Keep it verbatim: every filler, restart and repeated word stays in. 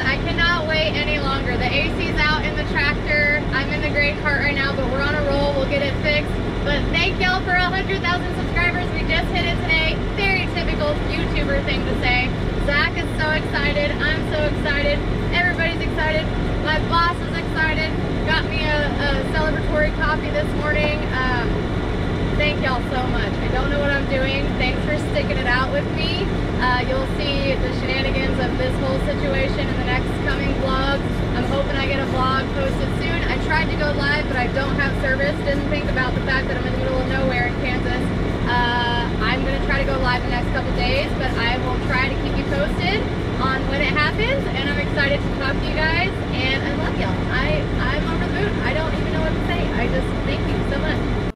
I cannot wait any longer. The A C's out in the tractor. I'm in the grain cart right now, but we're on a roll. We'll get it fixed. But thank y'all for one hundred thousand subscribers. We just hit it today. Very typical YouTuber thing to say. Zach is so excited. I'm so excited. Everybody's excited. My boss is excited. Got me a, a celebratory coffee this morning. Um, thank y'all so much. I don't know what I'm doing. Thanks for sticking it out with me. Uh, you'll see the shenanigans of this whole situation in the next coming vlogs. I'm hoping I get a vlog posted soon. I tried to go live, but I don't have service. Didn't think about the fact that I'm in the middle of nowhere in Kansas. Uh, I'm going to try to go live the next couple days, but I will try to keep you posted on when it happens, and I'm excited to talk to you guys.